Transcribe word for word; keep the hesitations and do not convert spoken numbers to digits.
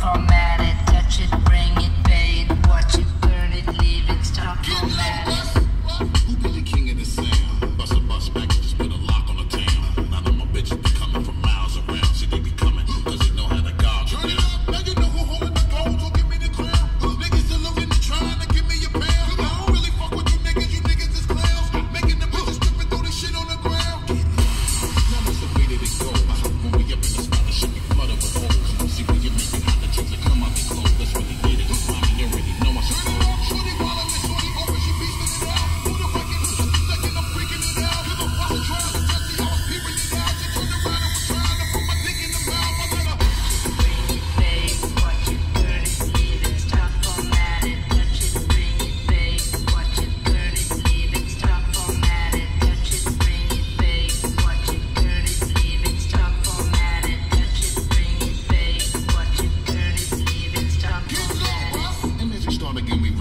format it, touch it, bring it, pay it, watch it, burn it, leave it, stop, format it. Who be the king of the sound? Bust a bus back and just put a lock on the town. None of my bitches be coming from miles around. See, they be coming cause they know how to gouge you down. Now you know who holding the gold, so give me the crown. Niggas still looking and trying to give me a pound. I don't really fuck with you niggas, you niggas is clowns. Making the bitches stripping through the shit on the ground. Now that's the way that it go. When we up in the spot, the shit be flooded with holes. See, when you make it hot, the chicks that come out they clothes. That's when they get it. Mommy, you already know I should go. Shorty while I'm in shorty over, she beastin' it out. Who the fuck is this? Second, I'm freaking it out. Cause I'm fucking trying to touch it. I was peeping it out. She turned around and was trying to put my dick in the mouth. I let her Bring it, pay it, watch it, burn it, leave it, stop, format it, touch it, bring it, pay it, watch it, burn it, leave it, stop, format it, touch it, bring it, pay it, watch it, burn it, leave it, stop, format it, touch it, bring it, pay it, watch it, burn it, leave it, stop, get format it. low, bruh. And then she started giving me